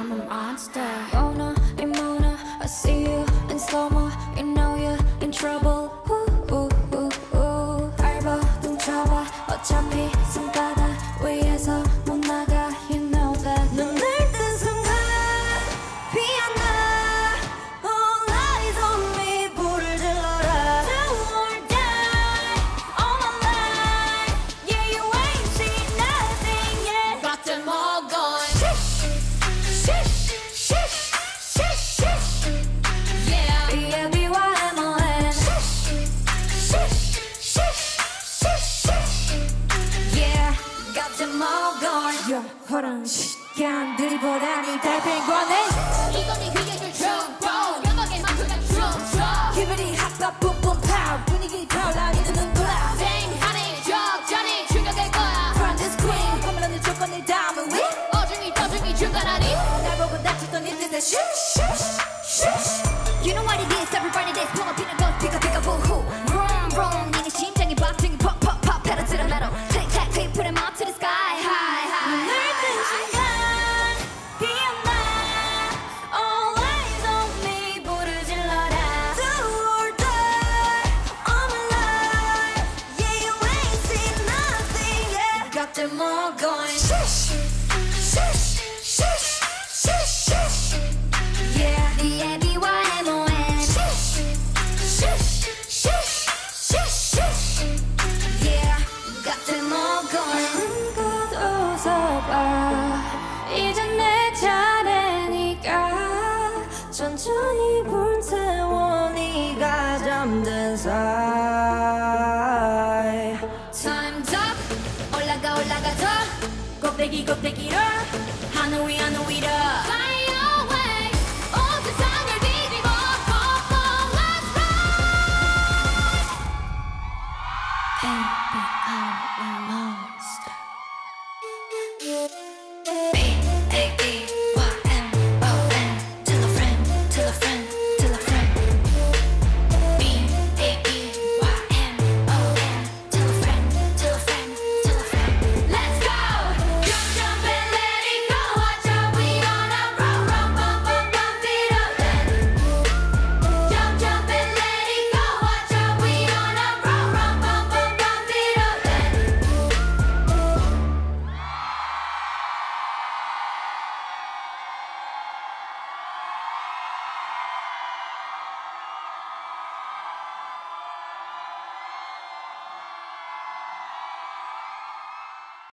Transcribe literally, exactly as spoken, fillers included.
I'm a monster. Mona, hey Mona, I see you in slow-mo. You know you're in trouble. Ooh, ooh, ooh, ooh. 알바 둥쳐봐. 어차피 손바닥 위에서 못 나가. You know that. 눈을 뜬 순간 피어나. All eyes on me. 불을 질러라. Do or die. All my life. Yeah, you ain't seen nothing yet. Got them all going. 허랑 시간들이 보다니 달팽이관에 이건 네 귀에 줄 춤 연막에 맞춰가 춤춰 기분이 핫바 뿜뿜 파워 분위기 타올라 네 눈은 돌아 쌩하니 적잖이 충격될 거야 From this queen 화면에 조건을 담은 위 어중이 떠중이 중간하니 날 보고 다쳤던 이 뜻에 슈슈슈슈 You know what it is everybody this 펑을 피는 것 피카 피카 부후 Vroom vroom 니네 심장이 박등이 퍽퍽퍽 pedal to the metal Tick tack tick put 'em up to the sky high high them all going shush, shush, shush, shush, shush. Yeah, D A B Y M O N shush, shush, shush, shush, shush. Yeah, got them all going. 한껏 웃어봐. 이제 내 차례니까 천천히 불태워 네가 잠든 사이. Time's up 올라가 올라가 더 꼭대기 꼭대기로